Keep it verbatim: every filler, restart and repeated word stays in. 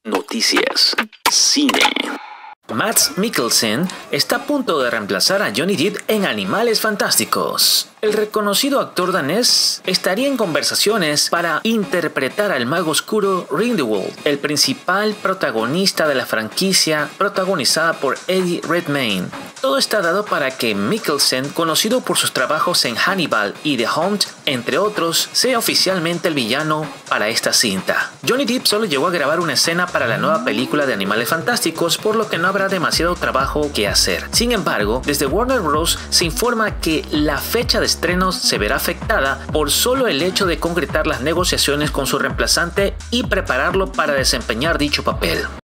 Noticias. Cine. Mads Mikkelsen está a punto de reemplazar a Johnny Depp en Animales Fantásticos. El reconocido actor danés estaría en conversaciones para interpretar al mago oscuro Grindelwald, el principal protagonista de la franquicia protagonizada por Eddie Redmayne. Todo está dado para que Mikkelsen, conocido por sus trabajos en Hannibal y The Hunt, entre otros, sea oficialmente el villano para esta cinta. Johnny Depp solo llegó a grabar una escena para la nueva película de Animales Fantásticos, por lo que no habrá demasiado trabajo que hacer. Sin embargo, desde Warner Bros. Se informa que la fecha de estreno se verá afectada por solo el hecho de concretar las negociaciones con su reemplazante y prepararlo para desempeñar dicho papel.